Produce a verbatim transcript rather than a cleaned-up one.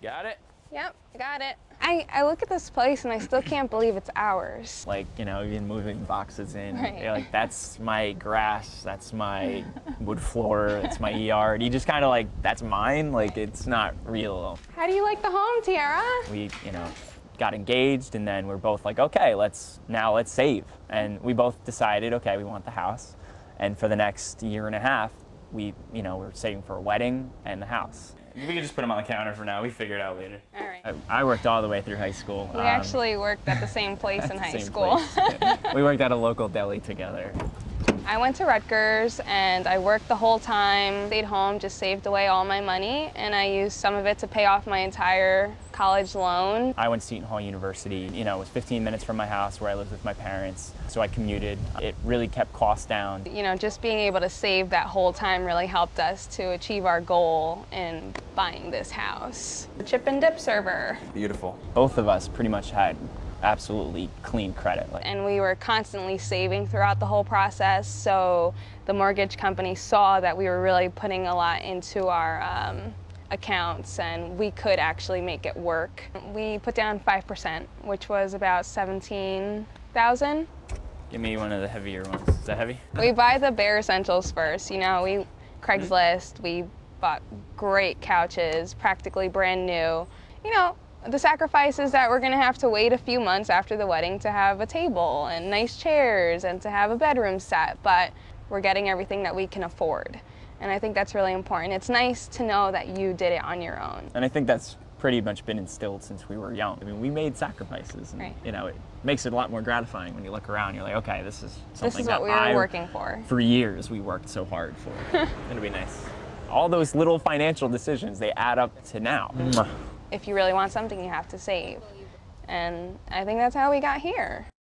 Got it? Yep, got it. I, I look at this place and I still can't believe it's ours. Like, you know, even moving boxes in, Right. you're like, that's my grass, that's my wood floor, that's my yard. You just kind of like, that's mine, like it's not real. How do you like the home, Tiara? We, you know, got engaged and then we're both like, okay, let's, now let's save. And we both decided, okay, we want the house. And for the next year and a half, we, you know, we're saving for a wedding and the house. We can just put them on the counter for now. We figure it out later. All right. I, I worked all the way through high school. We Um, actually worked at the same place in the high same school. place. We worked at a local deli together. I went to Rutgers and I worked the whole time, stayed home, just saved away all my money, and I used some of it to pay off my entire college loan. I went to Seton Hall University. You know, it was fifteen minutes from my house where I lived with my parents, so I commuted. It really kept costs down. You know, just being able to save that whole time really helped us to achieve our goal in buying this house. The chip and dip server. Beautiful. Both of us pretty much had absolutely clean credit. Like, And we were constantly saving throughout the whole process, so the mortgage company saw that we were really putting a lot into our um, accounts and we could actually make it work. We put down five percent, which was about seventeen thousand. give me one of the heavier ones. Is that heavy? We buy the bare essentials first. You know, we Craigslist, we bought great couches, practically brand new. You know, the sacrifice is that we're gonna have to wait a few months after the wedding to have a table and nice chairs and to have a bedroom set, but we're getting everything that we can afford. And I think that's really important. It's nice to know that you did it on your own. And I think that's pretty much been instilled since we were young. I mean, we made sacrifices, and Right. you know, it makes it a lot more gratifying when you look around. You're like, okay, this is something This is that what we were I, working for. For years, we worked so hard for. It'll be nice. All those little financial decisions, they add up to now. If you really want something, you have to save. And I think that's how we got here.